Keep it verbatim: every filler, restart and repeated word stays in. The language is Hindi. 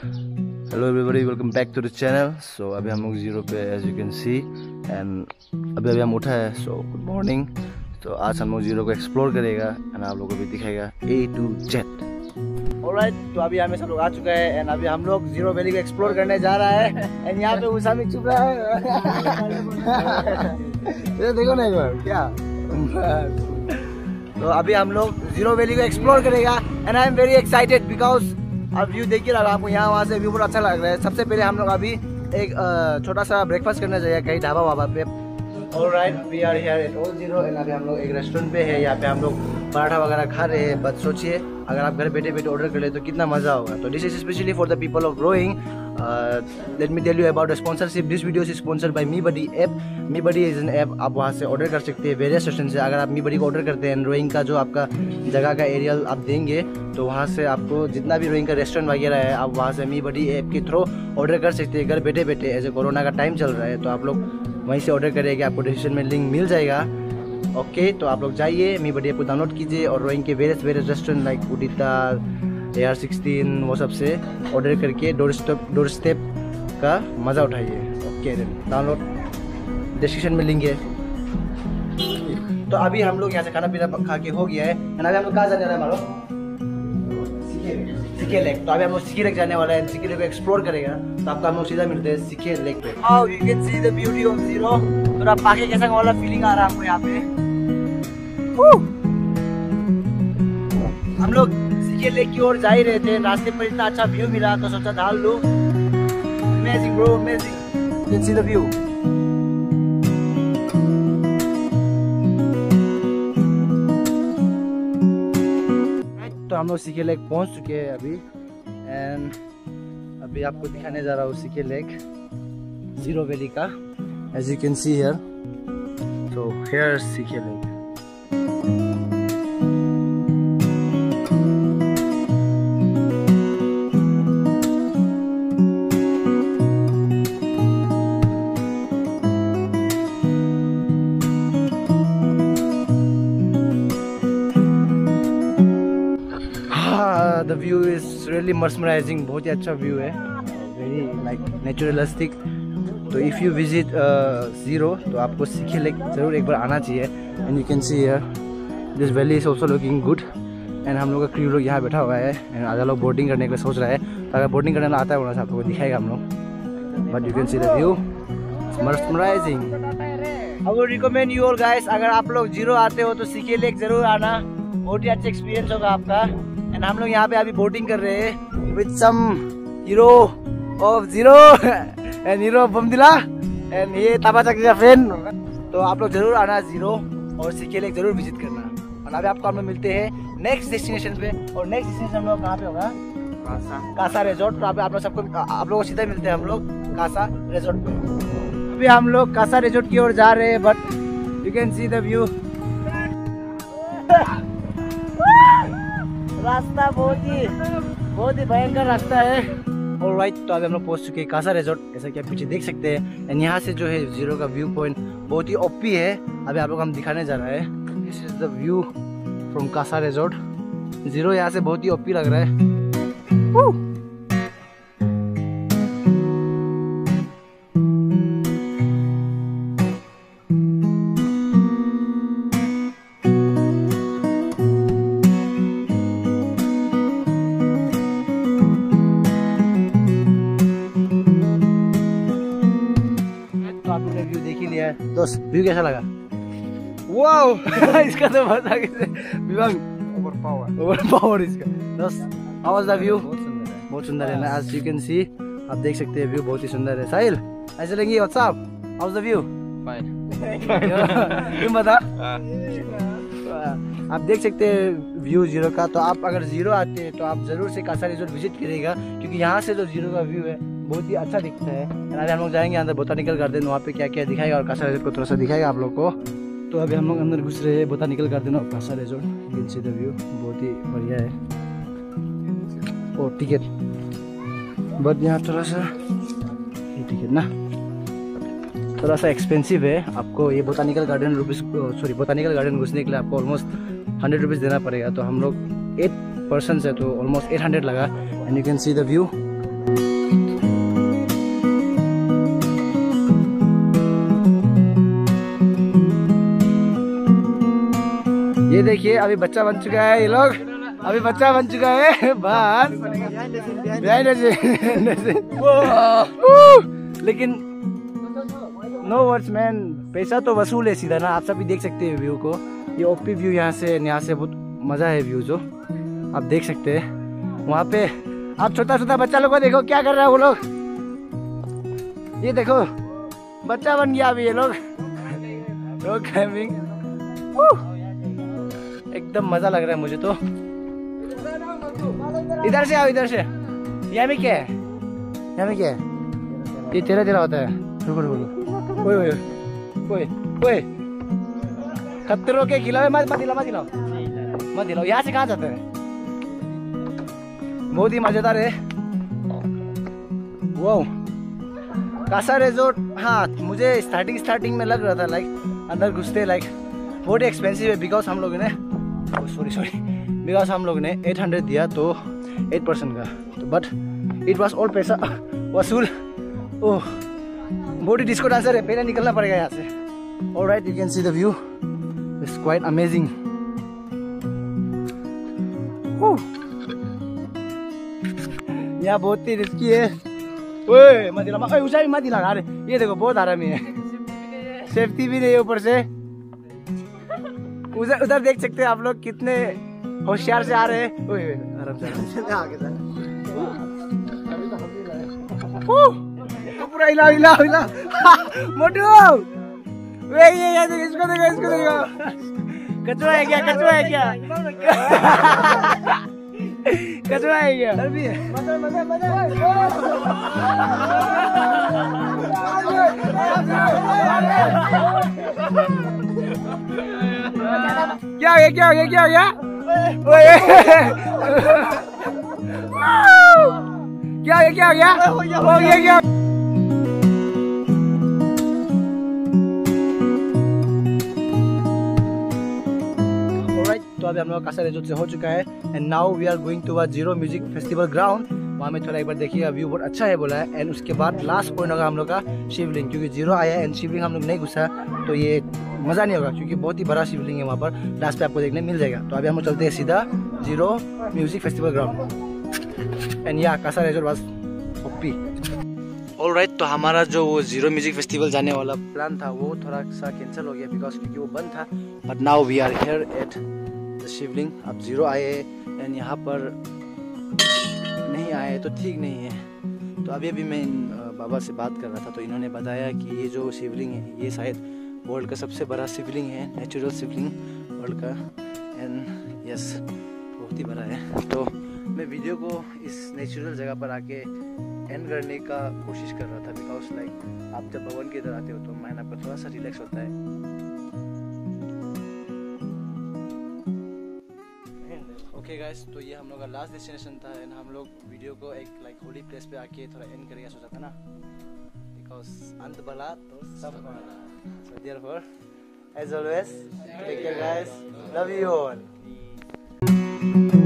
Hello everybody, welcome back to the channel. So अभी हम लोग जीरो पे as you can see and अभी अभी हम उठा है। So good morning. तो आज हम लोग जीरो को एक्सप्लोर करेगा एंड आप लोगों को भी दिखाएगा ए टू जेड। ऑलराइट, तो अभी हमें सब लोग आ चुका है एंड अभी हम लोग जीरो वैली को एक्सप्लोर करने जा रहा है एंड यहाँ पे उसामी चुप रहा है। ये देखो ना एक बार क्या। तो अभी हम लोग जीरो वैली को एक्सप्लोर करेगा and I am very excited because अब व्यू देखिए रहा आपको, यहाँ वहाँ से व्यू बहुत अच्छा लग रहा है। सबसे पहले हम लोग अभी एक छोटा सा ब्रेकफास्ट करने जाएगा कहीं ढाबा वाबा पे। Alright, we are here at old Ziro and अभी हम लोग एक रेस्टोरेंट पे है। यहाँ पे हम लोग पराठा वगैरह खा रहे हैं। बस सोचिए अगर आप घर बैठे बैठे ऑर्डर कर ले तो कितना मज़ा होगा। तो this is specially for the people of Roing. Let me tell you about the sponsorship. This video is sponsored by me buddy app. Me buddy is an app, आप वहाँ से ऑर्डर कर सकते हैं वेरियस स्टेशन से। अगर आप मी बडी को ऑर्डर करते हैं, रोइंग का जो आपका जगह का एरिया आप देंगे तो वहाँ से आपको जितना भी रोइंग का रेस्टोरेंट वगैरह है आप वहाँ से मी बडी ऐप के थ्रू ऑर्डर कर सकते हैं घर बैठे बैठे। एज ए कोरोना का टाइम चल रहा है तो आप लोग वहीं से ऑर्डर करेंगे, आपको डिस्क्रिप्शन में लिंक मिल जाएगा। ओके okay, तो आप लोग जाइए मी बडी ऐप को डाउनलोड कीजिए और रोइंग के वेरियस वेरियस रेस्टोरेंट लाइक उडिता, ए आर सिक्सटीन वो सब से ऑर्डर करके डोर स्टेप डोर स्टेप का मज़ा उठाइए। ओके, डाउनलोड डिस्क्रिप्शन में लिंक है। तो अभी हम लोग यहाँ से खाना पीना खा के हो गया है एंड अभी हम लोग कहाँ जाने वाले हैं हमारा सिके लेक। तो अभी हम लोग सिके लेक जाने वाला है। सिके लेक को एक्सप्लोर करेगा तो आपको हम लोग सीधा मिलते हैं सिके लेक पे। How you can see the beauty of Ziro. तो आप पाके कैसा वाला फीलिंग आ रहा है आपको यहाँ पे। हम लोग सिके लेक की ओर जा ही रहे थे, रास्ते पर इतना अच्छा व्यू मिला तो सोचा ढाल लो। Amazing bro, amazing. You can see the view. Right, तो हम लोग सिके लेक पहुंच चुके हैं अभी एंड अभी आपको दिखाने जा रहा हूँ सिके लेक जीरो वैली का। As you can see here, so here is Sikhe lake. The view is really mesmerizing, बहुत ही अच्छा व्यू है, very like naturalistic। तो if you visit Ziro uh, तो आपको सिके लेक जरूर एक बार आना चाहिए। and you can see here this valley is also looking good and हम लोग का क्रू लोग यहाँ बैठा हुआ है and आधा लोग बोटिंग करने के लिए सोच रहा है। तो अगर बोटिंग करने आता है वहाँ से आप लोगों को दिखाएगा हम लोग। but you can see the view, it's mesmerizing। I would recommend you all guys, अगर आप लोग जीरो आते हो तो सिके लेक जरूर आना, बहुत ही अच्छा एक्सपीरियंस होगा आपका। एंड हम लोग यहाँ पे अभी बोटिंग कर रहे हैं with some hero of Ziro and hero of Bomdila and ये ताबा चक्की का फ्रेंड। तो आप लोग जरूर आना जीरो और सिके लेक जरूर विजिट करना। और अभी आपको हम लोग मिलते हैं नेक्स्ट डेस्टिनेशन पे। और नेक्स्ट डेस्टिनेशन हम लोग कहाँ पे होगा? Casa Casa resort. तो आप लोग सबको आप लोगों को सीधा मिलते हैं हम लोग कासा रिजॉर्ट पे। अभी हम लोग कासा रिजॉर्ट की ओर जा रहे हैं but you can see the view. रास्ता बहुत ही बहुत ही भयंकर रास्ता है। ऑलराइट, तो अभी हम लोग पहुंच चुके हैं कासा रिजॉर्ट, जैसा कि आप पीछे देख सकते हैं। एंड यहाँ से जो है जीरो का व्यू पॉइंट बहुत ही ओपी है। अभी आप लोग हम दिखाने जा रहा है। This is the view from Casa resort. Ziro यहाँ से बहुत ही ओपी लग रहा है। व्यू देख ही लिया है दोस्त, व्यू कैसा लगा? वाओ इसका तो मजा कैसे विवांग ओवर पावर ओवर पावर इसका दोस्त। How was the view? बहुत सुंदर है ना, एज यू कैन सी आप देख सकते हैं व्यू बहुत ही सुंदर है। साहिल ऐसे लेंगे WhatsApp, how was the view? Fine तुम बता। आप देख सकते हैं व्यू जीरो का। तो आप अगर जीरो आते हैं तो आप जरूर से कासा रिजॉर्ट विजिट करिएगा क्योंकि यहाँ से जो जीरो का व्यू है बहुत ही अच्छा दिखता है। अभी हम लोग जाएंगे अंदर बोटानिकल गार्डन, वहाँ पे क्या क्या दिखाएगा और कासा रिजॉर्ट को थोड़ा सा दिखाएगा आप लोग को। तो अभी हम लोग अंदर घुस रहे हैं बोटानिकल गार्डन और Casa resort. You can see the view, बहुत ही बढ़िया है। और टिकट बट यहाँ थोड़ा सा टिकट ना थोड़ा सा एक्सपेंसिव है। आपको ये botanical garden rupees sorry botanical garden घुसने के लिए आपको ऑलमोस्ट हंड्रेड रुपीज़ देना पड़ेगा। तो हम लोग एट पर्सन है तो ऑलमोस्ट एट हंड्रेड लगा। And you can see the view. देखिए अभी बच्चा बन चुका है ये लोग, अभी बच्चा बन चुका है बस। लेकिन नो वर्ड्स मैन, पैसा तो वसूल है सीधा ना। आप सभी देख सकते हैं व्यू को, ये ओपी व्यू यहाँ से यहाँ से बहुत मजा है व्यू जो आप देख सकते हैं वहाँ पे। आप छोटा छोटा बच्चा लोग को देखो क्या कर रहा है वो लोग, ये देखो बच्चा बन गया अभी ये लोग। रॉक क्लाइंबिंग एकदम मजा लग रहा है मुझे तो। इधर से आओ, इधर से। यहाँ में क्या है, यहाँ में क्या है? ये तेरा तेरा होता है। रुको रुको, ओए ओए ओए ओए, खतरों के खिलावे मत मत दिलाओ, मत दिलाओ, मत दिलाओ। यहाँ से कहाँ जाते हैं? बहुत ही मजेदार है। Wow, Casa resort. हाँ, मुझे स्टार्टिंग स्टार्टिंग में लग रहा था लाइक अंदर घुसते लाइक बहुत ही एक्सपेंसिव है, बिकॉज हम लोगों ने सॉरी सॉरी बिकॉज हम लोग ने एट हंड्रेड दिया तो एट परसेंट का तो, बट इट वॉज और पैसा वसूल। ओह, बहुत ही डिस्को डांसर है, पहले निकलना पड़ेगा यहाँ से। Alright, you can see the view, it's quite amazing. यहाँ बहुत ही रिस्की है। ओए मत दिला, ओए ऊंचाई मत दिला यार। ये देखो बहुत आरामी है, सेफ्टी भी नहीं है ऊपर से। उधर उधर देख सकते हैं आप लोग कितने होशियार से आ रहे हैं। ओए आराम से आगे जा, पूरा हिला हिला हिला। मोटू वे ये ये देखो, इसको देखो, इसको देखो। कचरा है क्या, कचरा है क्या, कचरा है क्या? डर भी है। मजा मजा मजा। क्या हो गया, क्या हो गया, क्या हो गया? ओए क्या हो गया, क्या हो गया, हो गया क्या? तो अभी हम लोग कासा रिजॉर्ट से हो चुका है and now we are going to a Ziro music festival ground. वहाँ में थोड़ा एक बार देखिए, व्यू बहुत अच्छा है बोला है। एंड उसके बाद लास्ट पॉइंट होगा हम लोग का शिवलिंग, क्योंकि जीरो आया है एंड शिवलिंग हम लोग नहीं घुसा तो ये मज़ा नहीं होगा, क्योंकि बहुत ही बड़ा शिवलिंग है वहाँ पर। लास्ट पे आपको देखने मिल जाएगा। तो अभी हम लोग चलते हैं सीधा Ziro music festival ground and या Casa resort was OP. Alright, तो हमारा जो वो जीरो म्यूजिक फेस्टिवल जाने वाला प्लान था वो थोड़ा सा कैंसिल हो गया बिकॉज क्योंकि वो बंद था। But now we are here at the Shivling. अब जीरो आए एंड यहाँ पर नहीं आए तो ठीक नहीं है। तो अभी अभी मैं इन बाबा से बात कर रहा था तो इन्होंने बताया कि ये जो शिवलिंग है ये शायद वर्ल्ड का सबसे बड़ा शिवलिंग है, नेचुरल शिवलिंग वर्ल्ड का। एंड यस, बहुत ही बड़ा है। तो मैं वीडियो को इस नेचुरल जगह पर आके एंड करने का कोशिश कर रहा था बिकॉज लाइक आप जब भवन के इधर आते हो तो माइंड आपका थोड़ा सा रिलैक्स होता है। ओके गाइस, तो ये हम लोग का लास्ट डेस्टिनेशन था एंड हम लोग वीडियो को एक लाइक होली प्लेस पे आके थोड़ा एंड करेगा सोचा था ना, बिकॉज अंत भला तो सब भला। So therefore, as always, take care guys, love you all.